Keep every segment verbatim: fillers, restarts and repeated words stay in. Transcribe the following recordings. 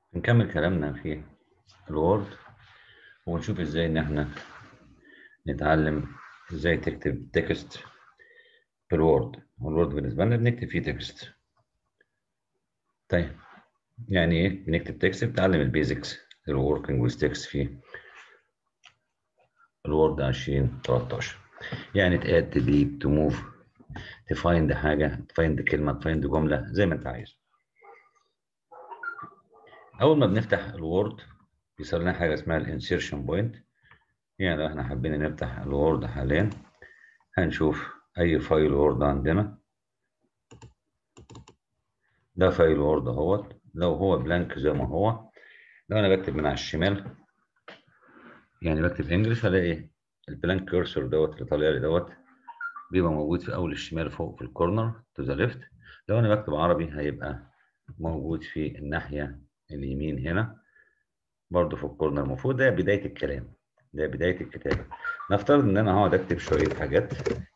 نكمل كلامنا في الوورد ونشوف ازاي ان احنا نتعلم ازاي تكتب تكست في الوورد. والوورد بالنسبه لنا بنكتب فيه تكست. طيب يعني ايه بنكتب تكست؟ بتعلم البيزكس للوركينج ويز تكست في الوورد ألفين وتلتاشر. يعني تاد تديت تموف تفايند حاجه، تفايند كلمه، تفايند جمله زي ما انت عايز. اول ما بنفتح الوورد بيصير لنا حاجه اسمها الانسيرشن بوينت. يعني لو احنا حابين نفتح الوورد حاليا هنشوف اي فايل وورد عندنا. ده فايل وورد اهوت. لو هو بلانك زي ما هو، لو انا بكتب من على الشمال يعني بكتب انجلش هلاقي البلانك كيرسور دوت اللي طالع لي دوت بيبقى موجود في اول الشمال فوق في الكورنر تو ذا ليفت. لو انا بكتب عربي هيبقى موجود في الناحيه اليمين هنا برضو في الكورنر من فوق. ده بدايه الكلام، ده بدايه الكتابه. نفترض ان انا هقعد اكتب شويه حاجات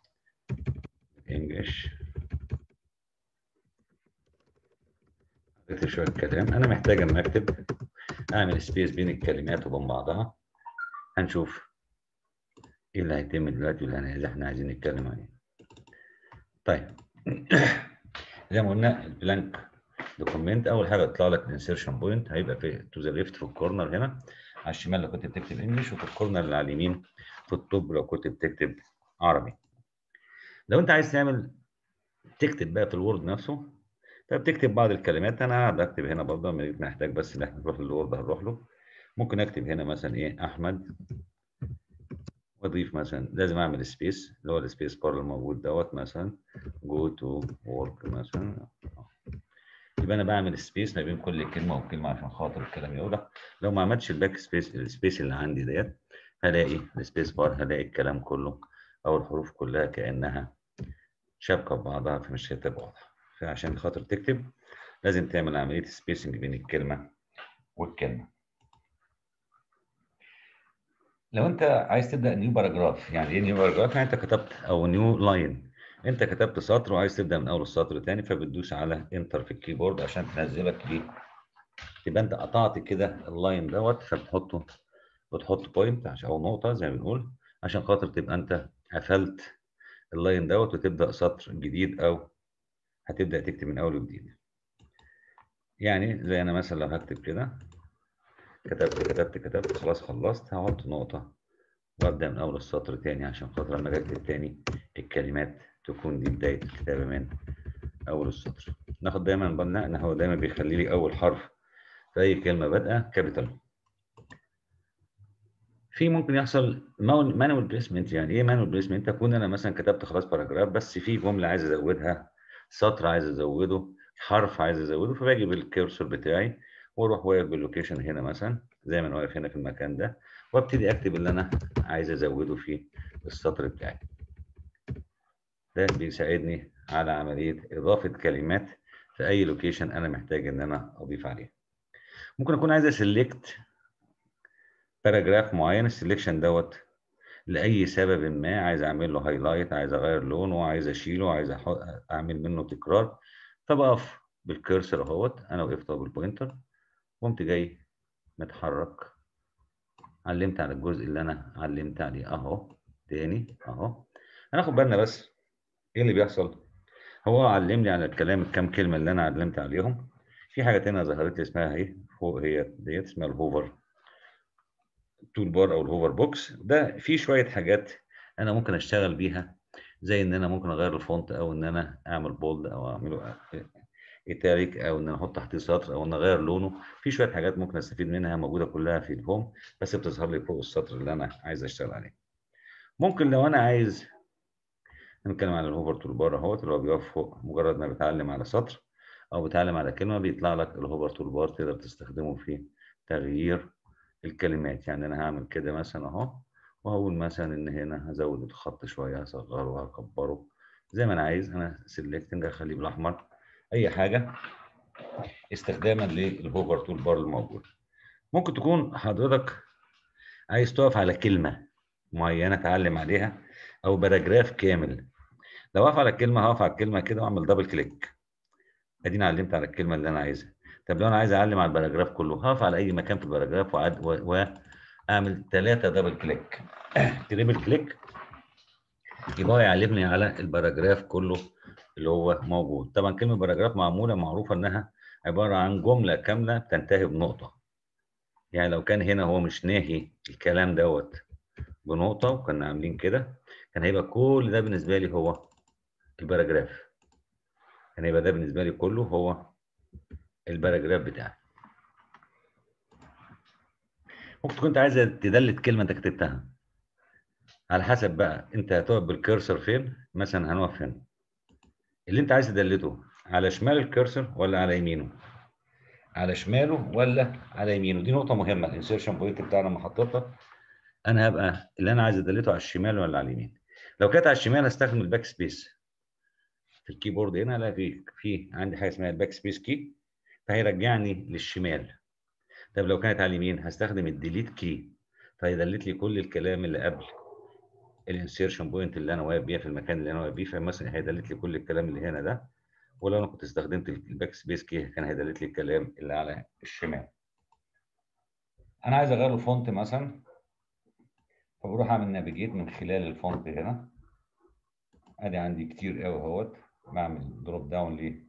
انجلش، اكتب شويه كلام. انا محتاج اما اكتب اعمل سبيس بين الكلمات وبين بعضها. هنشوف ايه اللي هيتم دلوقتي واللي احنا عايزين نتكلم عليه. طيب زي ما قلنا البلانك دوكيمنت اول حاجه يطلع لك الانسيرشن بوينت هيبقى في تو ذا ليفت في الكورنر هنا على الشمال لو كنت بتكتب انجلش، وفي الكورنر اللي على اليمين في التوب لو كنت بتكتب عربي. لو انت عايز تعمل تكتب بقى في الوورد نفسه فبتكتب بعض الكلمات. انا قاعد اكتب هنا برضه محتاج بس ان احنا نروح للوورد هنروح له. ممكن اكتب هنا مثلا ايه احمد واضيف مثلا، لازم اعمل سبيس اللي هو السبيس بار الموجود دوت مثلا جو تو وورك مثلا. يبقى انا بعمل سبيس ما بين كل كلمه وكلمه عشان خاطر الكلام يوضح. لو ما عملتش الباك سبيس السبيس اللي عندي ديت هلاقي السبيس بار، هلاقي الكلام كله او الحروف كلها كانها شابكه ببعضها فمش هتبقى واضحه. فعشان خاطر تكتب لازم تعمل عمليه سبيسنج بين الكلمه والكلمه. لو انت عايز تبدا نيو باراجراف، يعني ايه نيو باراجراف؟ يعني انت كتبت او نيو لاين، انت كتبت سطر وعايز تبدا من اول السطر تاني فبتدوس على انتر في الكيبورد عشان تنزلك ليه، تبقى انت قطعت كده اللاين دوت فبتحطه بتحط بوينت عشان او نقطه زي ما بنقول عشان خاطر تبقى انت قفلت اللاين دوت وتبدا سطر جديد او هتبدا تكتب من اول وجديد. يعني زي انا مثلا لو هكتب كده كتبت كتبت كتبت خلاص خلصت هحط نقطه وابدا من اول السطر تاني عشان خاطر لما اجي اكتب تاني الكلمات تكون دي بدايه الكتابه من اول السطر. ناخد دايما بالنا ان هو دايما بيخلي لي اول حرف في اي كلمه بادئه كابيتال. في ممكن يحصل مانوال بليسمنت. يعني ايه مانوال بليسمنت؟ اكون انا مثلا كتبت خلاص باراجراف بس في جمله عايز ازودها، سطر عايز ازوده، حرف عايز ازوده، فباجي بالكيرسور بتاعي واروح واقف باللوكيشن هنا مثلا زي ما انا واقف هنا في المكان ده وابتدي اكتب اللي انا عايز ازوده في السطر بتاعي. ده بيساعدني على عمليه اضافه كلمات في اي لوكيشن انا محتاج ان انا اضيف عليه. ممكن اكون عايز اسلكت باراجراف معين، السلكشن دوت لاي سبب ما عايز اعمل له هايلايت، عايز اغير لونه، عايز اشيله، عايز اعمل منه تكرار، فبقف بالكيرسر اهوت. انا وقفت بالبوينتر قمت جاي متحرك علمت على الجزء اللي انا علمت عليه اهو تاني اهو. هناخد بالنا بس ايه اللي بيحصل. هو علمني على الكلام الكام كلمه اللي انا علمت عليهم. في حاجه تانية ظهرت لي اسمها اهي فوق، هي ديت اسمها الهوفر تول بار او الهوفر بوكس. ده فيه شويه حاجات انا ممكن اشتغل بيها زي ان انا ممكن اغير الفونت او ان انا اعمل بولد او اعمله ايتاليك او ان انا احط تحتيه سطر او ان اغير لونه. في شويه حاجات ممكن استفيد منها موجوده كلها في الهوم بس بتظهر لي فوق السطر اللي انا عايز اشتغل عليه. ممكن لو انا عايز نتكلم على الهوفر تول بار اهوت اللي هو بيقف فوق مجرد ما بتعلم على سطر او بتعلم على كلمه بيطلع لك الهوفر تول بار تقدر تستخدمه في تغيير الكلمات. يعني انا هعمل كده مثلا اهو وهقول مثلا ان هنا هزود الخط شويه هصغره وهكبره زي ما انا عايز. انا سيلكتنج اخليه بالاحمر اي حاجه استخداما للهوفر تول بار الموجود. ممكن تكون حضرتك عايز تقف على كلمه معينه تعلم عليها او باراجراف كامل. لو اقف على الكلمه هقف على الكلمه كده واعمل دبل كليك اديني علمت على الكلمه اللي انا عايزها. طب لو انا عايز اعلم على الباراجراف كله، هقف على اي مكان في الباراجراف وأعد- و- واعمل ثلاثه دبل كليك تريبل كليك، يبقى هو يعلمني على الباراجراف كله اللي هو موجود. طبعا كلمه باراجراف معموله معروفه انها عباره عن جمله كامله بتنتهي بنقطه. يعني لو كان هنا هو مش ناهي الكلام دوت بنقطه وكنا عاملين كده، كان هيبقى كل ده بالنسبه لي هو الباراجراف. كان هيبقى ده بالنسبه لي كله هو الباراجراف بتاعي. ممكن تكون انت عايز تدلت كلمه انت كتبتها، على حسب بقى انت هتقف بالكيرسر فين. مثلا هنقف هنا، اللي انت عايز تدلته على شمال الكيرسر ولا على يمينه؟ على شماله ولا على يمينه؟ دي نقطه مهمه. الانسيرشن بوينت بتاعنا لما حطيتها، انا هبقى اللي انا عايز ادلته على الشمال ولا على اليمين. لو كانت على الشمال هستخدم الباك سبيس في الكيبورد هنا. لا، في في عندي حاجه اسمها الباك سبيس كي، فهيرجعني للشمال. طب لو كانت على اليمين هستخدم الديليت كي، فهيدلت لي كل الكلام اللي قبل الانسيرشن بوينت اللي انا واقف بيها في المكان اللي انا واقف بيه. فمثلا هيدلت لي كل الكلام اللي هنا ده، ولو انا كنت استخدمت الباك سبيس كي كان هيدلت لي الكلام اللي على الشمال. انا عايز اغير الفونت مثلا، فبروح اعمل نافيجيت من خلال الفونت هنا. ادي عندي كتير قوي اهوت، بعمل دروب داون ليه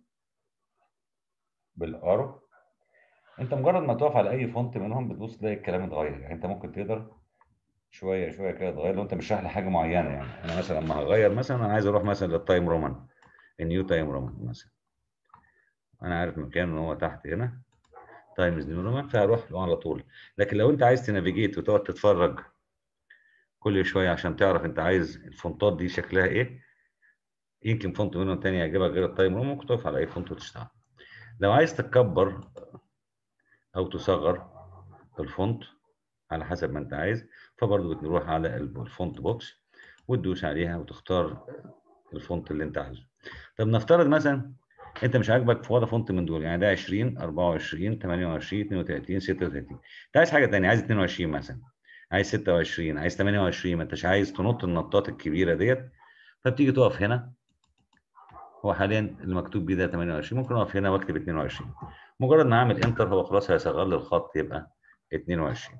بالارو. انت مجرد ما تقف على اي فونت منهم بتبص تلاقي الكلام اتغير. يعني انت ممكن تقدر شويه شويه كده تغير لو انت مش شارح لحاجه معينه. يعني انا مثلا لما هغير، مثلا انا عايز اروح مثلا للتايم رومان، النيو تايم رومان مثلا، انا عارف مكانه ان هو تحت هنا تايمز نيو رومان، فهروح له على طول. لكن لو انت عايز تنافيجيت وتقعد تتفرج كل شويه عشان تعرف انت عايز الفونتات دي شكلها ايه، يمكن فونت منهم تاني يعجبك غير التايم رومان، ممكن تقف على اي فونت وتشتغل. لو عايز تكبر او تصغر الفونت على حسب ما انت عايز، فبرضه بتروح على الفونت بوكس وتدوس عليها وتختار الفونت اللي انت عايزه. طب نفترض مثلا انت مش عاجبك في ولا فونت من دول، يعني ده عشرين اربعة وعشرين تمانية وعشرين اتنين وتلاتين ستة وتلاتين، انت عايز حاجه ثانيه، عايز اتنين وعشرين مثلا، عايز ستة وعشرين، عايز تمانية وعشرين، ما انتش عايز تنط النطات الكبيره ديت، فبتيجي تقف هنا. هو حاليا اللي مكتوب بيه ده تمانية وعشرين، ممكن اقف هنا واكتب اتنين وعشرين. مجرد ما اعمل انتر هو خلاص هيصغر لي الخط يبقى اتنين وعشرين.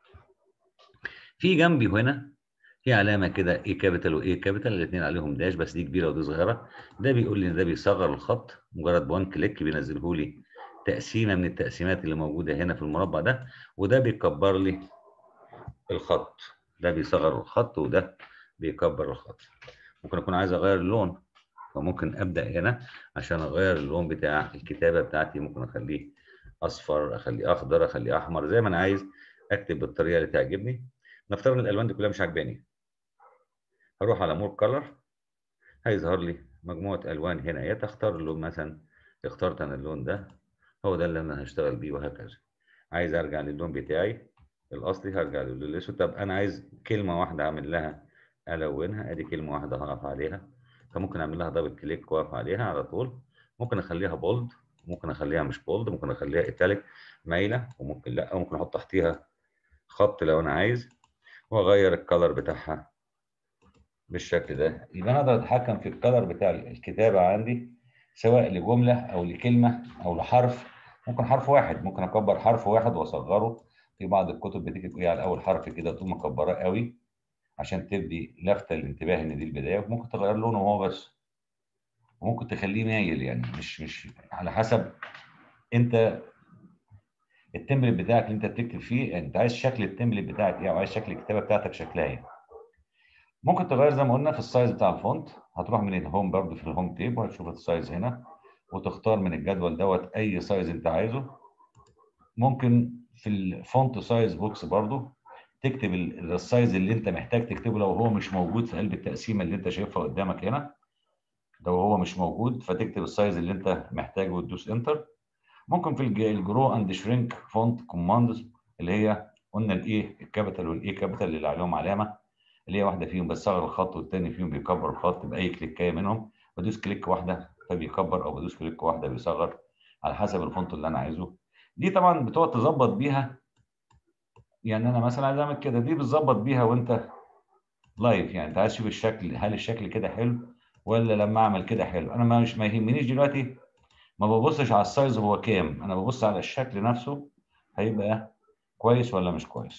في جنبي هنا في علامه كده اي كابيتال واي كابيتال، الاثنين عليهم داش بس دي كبيره ودي صغيره. ده بيقول لي ان ده بيصغر الخط، مجرد بوان كليك بينزله لي تقسيمه من التقسيمات اللي موجوده هنا في المربع ده، وده بيكبر لي الخط. ده بيصغر الخط وده بيكبر الخط. ممكن اكون عايز اغير اللون، فممكن ابدا هنا عشان اغير اللون بتاع الكتابه بتاعتي. ممكن اخليه اصفر، اخليه اخضر، اخليه احمر، زي ما انا عايز اكتب بالطريقه اللي تعجبني. نفترض ان الالوان دي كلها مش عاجباني، هروح على مور كلر، هيظهر لي مجموعه الوان هنا، يا تختار اللون. مثلا اخترت انا اللون ده، هو ده اللي انا هشتغل بيه وهكذا. عايز ارجع للون بتاعي الاصلي هرجع للون الاسود. طب انا عايز كلمه واحده اعمل لها الونها، ادي كلمه واحده هقف عليها، فممكن اعمل لها دبل كليك واقف عليها على طول. ممكن اخليها بولد، ممكن اخليها مش بولد، ممكن اخليها ايتاليك مايله، وممكن لا، ممكن احط تحتيها خط لو انا عايز، واغير الكلر بتاعها بالشكل ده. يبقى انا اقدر اتحكم في الكلر بتاع الكتابه عندي، سواء لجمله او لكلمه او لحرف. ممكن حرف واحد، ممكن اكبر حرف واحد واصغره. في بعض الكتب بتيجي تقول على اول حرف كده تقوم مكبراه قوي عشان تدي لفته للانتباه ان دي البدايه. وممكن تغير لونه هو بس، وممكن تخليه مايل، يعني مش مش على حسب انت التمبلت بتاعك اللي انت بتكتب فيه. يعني انت عايز شكل التمبلت بتاعك ايه، او عايز شكل الكتابه بتاعتك شكلها ايه. ممكن تغير زي ما قلنا في السايز بتاع الفونت. هتروح من الهوم برضو في الهوم تيب وهتشوف السايز هنا، وتختار من الجدول دوت اي سايز انت عايزه. ممكن في الفونت سايز بوكس برضو تكتب السايز اللي انت محتاج تكتبه لو هو مش موجود في قلب التقسيمه اللي انت شايفها قدامك هنا. لو هو مش موجود فتكتب السايز اللي انت محتاجه وتدوس انتر. ممكن في الجرو اند شرينك فونت كوماندز اللي هي قلنا الايه الكابيتال والاي كابيتال اللي عليهم علامه، اللي هي واحده فيهم بتصغر الخط والثاني فيهم بيكبر الخط باي كليكايه منهم. بدوس كليك واحده فبيكبر، او بدوس كليك واحده بيصغر، على حسب الفونت اللي انا عايزه. دي طبعا بتقعد تظبط بيها. يعني انا مثلا عايز اعمل كده، دي بتظبط بيها وانت لايف. يعني انت عايز تشوف الشكل، هل الشكل كده حلو ولا لما اعمل كده حلو. انا مش ما يهمنيش دلوقتي ما ببصش على السايز هو كام، انا ببص على الشكل نفسه هيبقى كويس ولا مش كويس.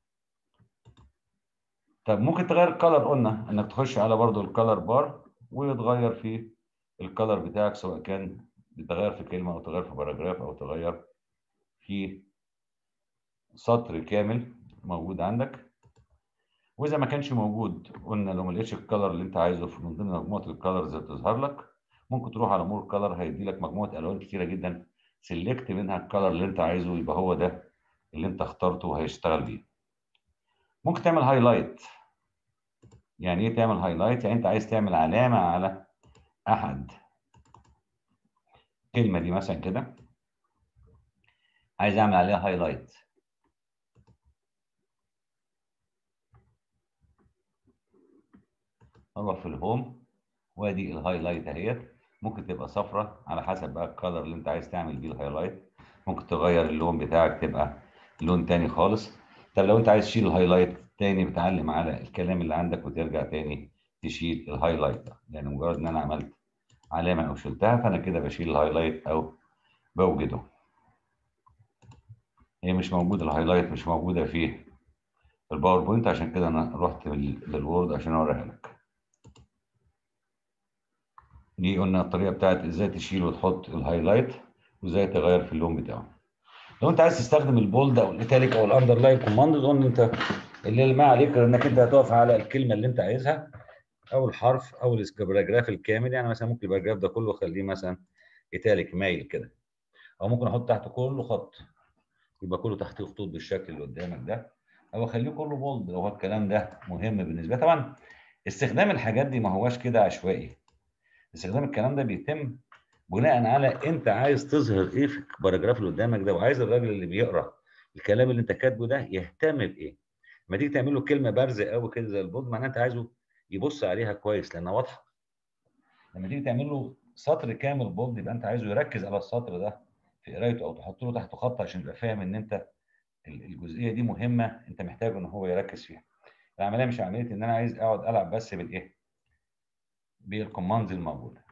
طب ممكن تغير الكالر، قلنا انك تخش على برضو الكالر بار ويتغير في الكالر بتاعك، سواء كان تغير في كلمه او تغير في باراجراف او تغير في سطر كامل موجود عندك. واذا ما كانش موجود، قلنا لو ما لقيتش الكالر اللي انت عايزه في من ضمن مجموعه الكالرز اللي بتظهر لك، ممكن تروح على مور كالر، هيدي لك مجموعه الوان كتيره جدا، سيلكت منها الكالر اللي انت عايزه، يبقى هو ده اللي انت اخترته وهيشتغل بيه. ممكن تعمل هايلايت. يعني ايه تعمل هايلايت؟ يعني انت عايز تعمل علامه على احد الكلمه دي مثلا كده، عايز اعمل عليها هايلايت. اروح في الهوم وادي الهايلايت اهيت، ممكن تبقى صفرة على حسب بقى الكالر اللي انت عايز تعمل بيه الهايلايت، ممكن تغير اللون بتاعك تبقى لون تاني خالص. طب لو انت عايز تشيل الهايلايت تاني، بتعلم على الكلام اللي عندك وترجع تاني تشيل الهايلايت ده، يعني مجرد ان انا عملت علامة او شلتها فانا كده بشيل الهايلايت او بوجده. هي مش موجودة الهايلايت، مش موجودة في الباوربوينت، عشان كده انا رحت للوورد عشان اوريها لك. دي قلنا الطريقه بتاعت ازاي تشيل وتحط الهايلايت وازاي تغير في اللون بتاعه. لو انت عايز تستخدم البولد او الايتاليك او الاندرلاين كوماند، قلنا انت اللي ما عليك غير انك انت هتقف على الكلمه اللي انت عايزها او الحرف او الباراجراف الكامل. يعني مثلا ممكن الباراجراف ده كله اخليه مثلا ايتاليك مايل كده، او ممكن احط تحت كله خط يبقى كله تحتيه خطوط بالشكل اللي قدامك ده، او اخليه كله بولد لو هو الكلام ده مهم بالنسبه لي. طبعا استخدام الحاجات دي ما هواش كده عشوائي، استخدام الكلام ده بيتم بناء على انت عايز تظهر ايه في الباراجراف اللي قدامك ده، وعايز الراجل اللي بيقرا الكلام اللي انت كاتبه ده يهتم بايه. لما تيجي تعمل له كلمه بارزه قوي كده زي البولد، معناها انت عايزه يبص عليها كويس لانها واضحه. لما تيجي تعمل له سطر كامل بولد، يبقى انت عايزه يركز على السطر ده في قرايته، او تحط له تحته خط عشان يبقى فاهم ان انت الجزئيه دي مهمه، انت محتاج ان هو يركز فيها. العمليه مش عمليه ان انا عايز اقعد العب بس بالايه، بالكوماندز الموجوده.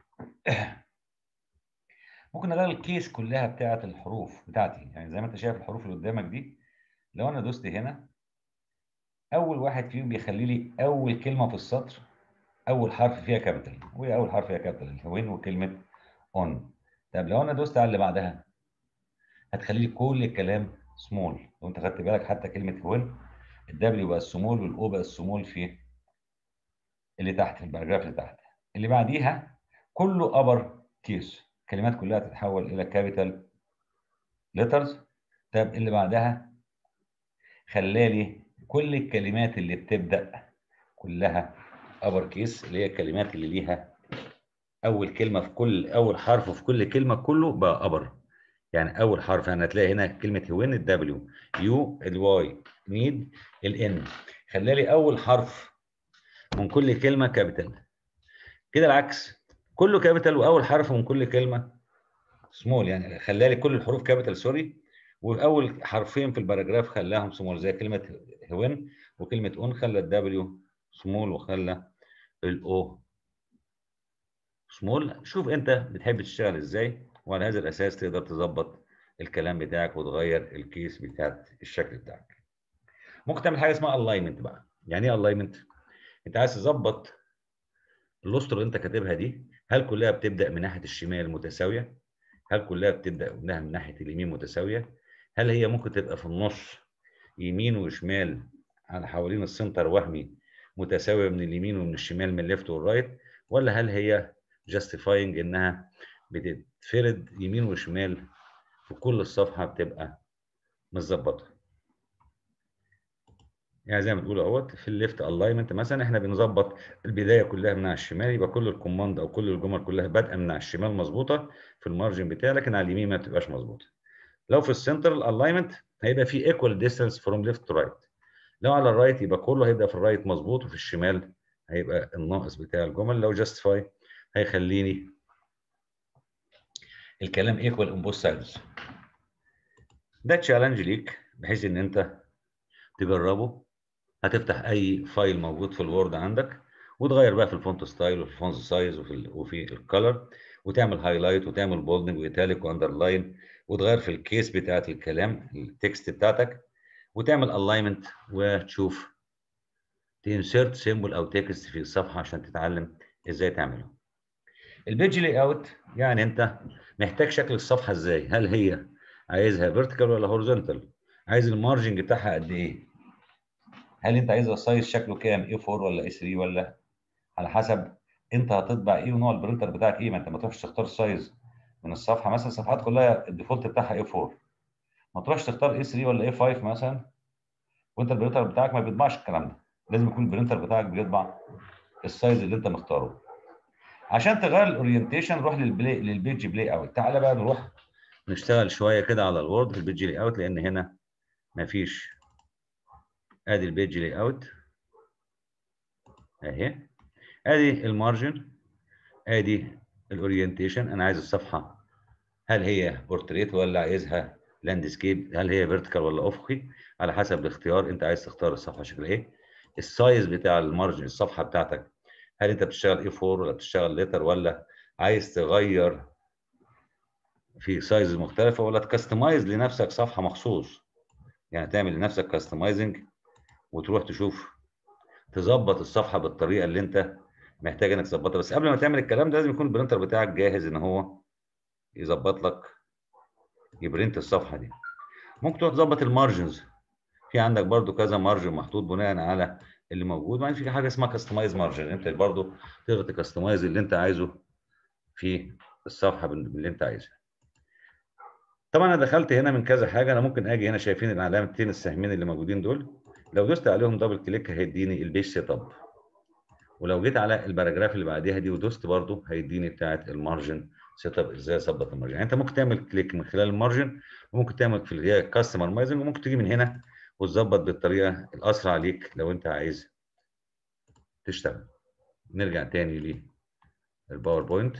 ممكن اغير الكيس كلها بتاعه الحروف بتاعتي، يعني زي ما انت شايف الحروف اللي قدامك دي، لو انا دوست هنا اول واحد فيهم بيخلي لي اول كلمه في السطر اول حرف فيها كابيتال، وهي اول حرف فيها كابيتال وين وكلمه اون. طب لو انا دوست على اللي بعدها هتخلي لي كل الكلام سمول. لو انت خدت بالك حتى كلمه وين الدبليو بقى السمول والاو بقى السمول في اللي تحت في الباراجراف اللي تحت. اللي بعديها كله ابر كيس، الكلمات كلها تتحول الى كابيتال ليترز. طب اللي بعدها خلالي كل الكلمات اللي بتبدأ كلها ابر كيس، اللي هي الكلمات اللي ليها اول كلمه في كل اول حرف في كل كلمه كله بقى ابر. يعني اول حرف انا هتلاقي هنا كلمه وين الدبليو، يو الواي، نيد الان، خلالي اول حرف من كل كلمه كابيتال. كده العكس كله كابيتال واول حرف من كل كلمه سمول، يعني خلالي كل الحروف كابيتال سوري، واول حرفين في الباراجراف خلاهم سمول، زي كلمه هوين وكلمه اون خلى الدبليو سمول وخلى الاو سمول. شوف انت بتحب تشتغل ازاي، وعلى هذا الاساس تقدر تظبط الكلام بتاعك وتغير الكيس بتاعت الشكل بتاعك. ممكن تعمل حاجه اسمها الاينمنت بقى. يعني ايه الاينمنت؟ انت عايز تظبط الاسطر اللي انت كاتبها دي، هل كلها بتبدا من ناحيه الشمال متساويه؟ هل كلها بتبدا منها من ناحيه اليمين متساويه؟ هل هي ممكن تبقى في النص يمين وشمال على حوالين السنتر وهمي متساويه من اليمين ومن الشمال من الليفت والرايت؟ ولا هل هي جاستيفاينج انها بتتفرد يمين وشمال في كل الصفحه بتبقى متظبطه؟ يعني زي ما بتقول اهوت في الليفت الاينمنت مثلا احنا بنظبط البدايه كلها من على الشمال، يبقى كل الكوماند او كل الجمل كلها بادئه من على الشمال مظبوطه في المارجن بتاعها، لكن على اليمين ما بتبقاش مظبوطه. لو في السنتر الالاينمنت هيبقى في ايكوال ديستانس فروم ليفت تو رايت. لو على الرايت يبقى كله هيبقى في الرايت مظبوط، وفي الشمال هيبقى الناقص بتاع الجمل. لو جاستيفاي هيخليني الكلام ايكوال اون بوث سايدز. ده تشالنج ليك بحيث ان انت تجربه. هتفتح اي فايل موجود في الوورد عندك وتغير بقى في الفونت ستايل وفي الفونت سايز وفي ال وفي الكالر، وتعمل هايلايت وتعمل بولدنج وايتاليك واندرلاين وتغير في الكيس بتاعت الكلام التكست بتاعتك وتعمل الاينمنت وتشوف تنسرت سيمبل او تكست في الصفحه عشان تتعلم ازاي تعمله. البيج لاي اوت يعني انت محتاج شكل الصفحه ازاي، هل هي عايزها فيرتيكال ولا هوريزونتال، عايز المارجنج بتاعها قد ايه، هل انت عايز السايز شكله كام اي أربعة ولا اي ثلاثة، ولا على حسب انت هتطبع ايه ونوع البرينتر بتاعك ايه. ما انت ما تروحش تختار سايز من الصفحه، مثلا الصفحات كلها الديفولت بتاعها اي أربعة، ما تروحش تختار اي ثلاثة ولا اي خمسة مثلا وانت البرينتر بتاعك ما بيطبعش الكلام ده. لازم يكون البرينتر بتاعك بيطبع السايز اللي انت مختاره. عشان تغير الاورينتيشن روح للبلاي للبيج بلاي اوت. تعالى بقى نروح نشتغل شويه كده على الوورد في البيج لاي اوت، لان هنا مفيش. ادي البيج لاي اوت اهي، ادي المارجن، ادي الاورينتيشن. انا عايز الصفحه هل هي بورتريت ولا عايزها لاندسكيب، هل هي فيرتيكال ولا افقي، على حسب الاختيار انت عايز تختار الصفحه شكلها ايه. السايز بتاع المارجن الصفحه بتاعتك، هل انت بتشتغل اي أربعة ولا بتشتغل لتر، ولا عايز تغير في سايز مختلفه، ولا تكستمايز لنفسك صفحه مخصوص، يعني تعمل لنفسك كاستمايزنج وتروح تشوف تظبط الصفحه بالطريقه اللي انت محتاج انك تظبطها. بس قبل ما تعمل الكلام ده لازم يكون البرينتر بتاعك جاهز ان هو يظبط لك يبرنت الصفحه دي. ممكن تروح تظبط المارجنز، في عندك برضو كذا مارجن محطوط بناء على اللي موجود. وبعدين في حاجه اسمها كاستمايز مارجن، انت برضو تقدر تكستمايز اللي انت عايزه في الصفحه اللي انت عايزها. طبعا انا دخلت هنا من كذا حاجه، انا ممكن اجي هنا شايفين العلامتين السهمين اللي موجودين دول، لو دوست عليهم دبل كليك هيديني البيج سيت اب، ولو جيت على الباراجراف اللي بعديها دي ودوست برضو هيديني بتاعه المارجن سيت اب، ازاي اظبط المارجن. يعني انت ممكن تعمل كليك من خلال المارجن، وممكن تعمل في اللي هي كاستمر مايزنج، وممكن تيجي من هنا وتظبط بالطريقه الاسرع ليك لو انت عايز تشتغل. نرجع تاني للباوربوينت.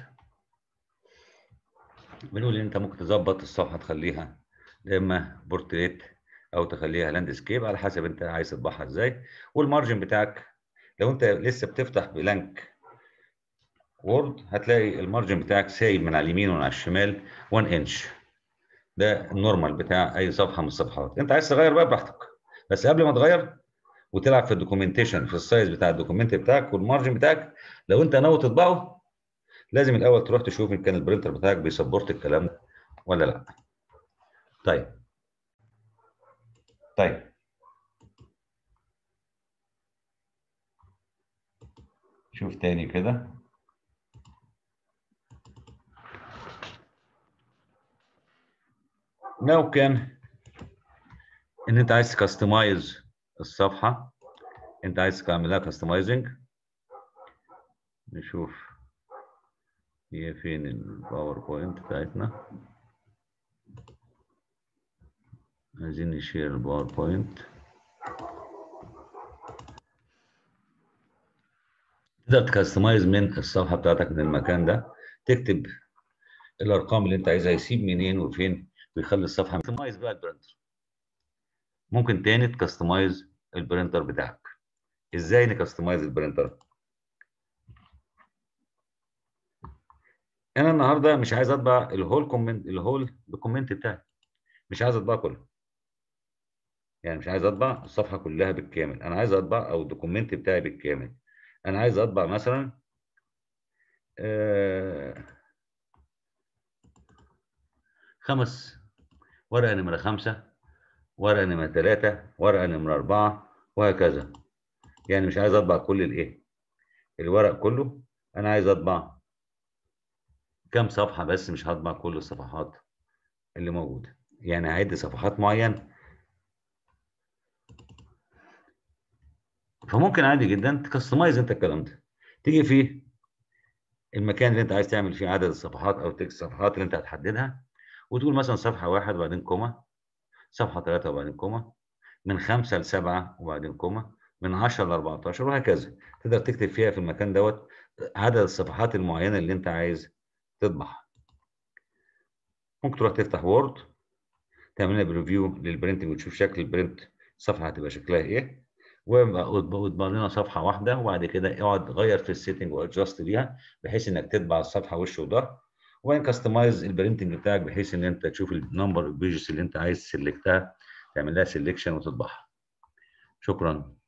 بنقول ان انت ممكن تظبط الصفحه تخليها يا اما بورتريت او تخليها لاندسكيب على حسب انت عايز تطبعها ازاي. والمارجن بتاعك لو انت لسه بتفتح بلانك وورد هتلاقي المارجن بتاعك سايب من على اليمين ومن على الشمال واحد انش، ده النورمال بتاع اي صفحه من الصفحات. انت عايز تغير بقى براحتك، بس قبل ما تغير وتلعب في الدوكيومنتيشن في السايز بتاع الدوكيومنت بتاعك والمارجن بتاعك، لو انت ناوي تطبعه لازم الاول تروح تشوف ان كان البرينتر بتاعك بيسبورت الكلام ده ولا لا. طيب طيب شوف تاني كده. لو كان ان انت عايز تكستمايز الصفحه، انت عايز تعملها كاستمايزنج، نشوف هي فين الباوربوينت بتاعتنا. عايزين نشير الباوربوينت. تقدر تكستمايز من الصفحه بتاعتك من المكان ده، تكتب الارقام اللي انت عايزها يسيب منين وفين ويخلي الصفحه. كاستمايز بقى البرينتر. ممكن تاني تكستمايز البرينتر بتاعك. ازاي نكستمايز البرينتر؟ انا النهارده مش عايز اطبع الهول كومنت الهول دوكيمنت بتاعي، مش عايز اطبعه كله، يعني مش عايز اطبع الصفحه كلها بالكامل، انا عايز اطبع او الدوكيمنت بتاعي بالكامل. انا عايز اطبع مثلا آه خمس ورقه نمره خمسه، ورقه نمره ثلاثه، ورقه نمره اربعه، وهكذا. يعني مش عايز اطبع كل الايه الورق كله، انا عايز اطبع كام صفحه بس، مش هطبع كل الصفحات اللي موجوده، يعني هعد صفحات معينه. فممكن عادي جدا تكستمايز انت الكلام ده، تيجي في المكان اللي انت عايز تعمل فيه عدد الصفحات او تكست الصفحات اللي انت هتحددها، وتقول مثلا صفحه واحد وبعدين كوما، صفحه ثلاثه وبعدين كوما، من خمسه لسبعه وبعدين كوما، من عشره ل اربعتاشر، وهكذا. تقدر تكتب فيها في المكان دوت عدد الصفحات المعينه اللي انت عايز تطبعها. ممكن تروح تفتح وورد تعمل لها بريفيو للبرنتنج وتشوف شكل البرنت الصفحه هتبقى شكلها ايه، وتطبع لنا صفحه واحده، وبعد كده اقعد غير في السيتنج وادجست ليها بحيث انك تطبع الصفحه وش وظهر وبعدين كاستمايز البرينتنج بتاعك بحيث ان انت تشوف النمبر البيجز اللي انت عايز تسلكتها، تعمل لها سيلكشن وتطبعها. شكرا.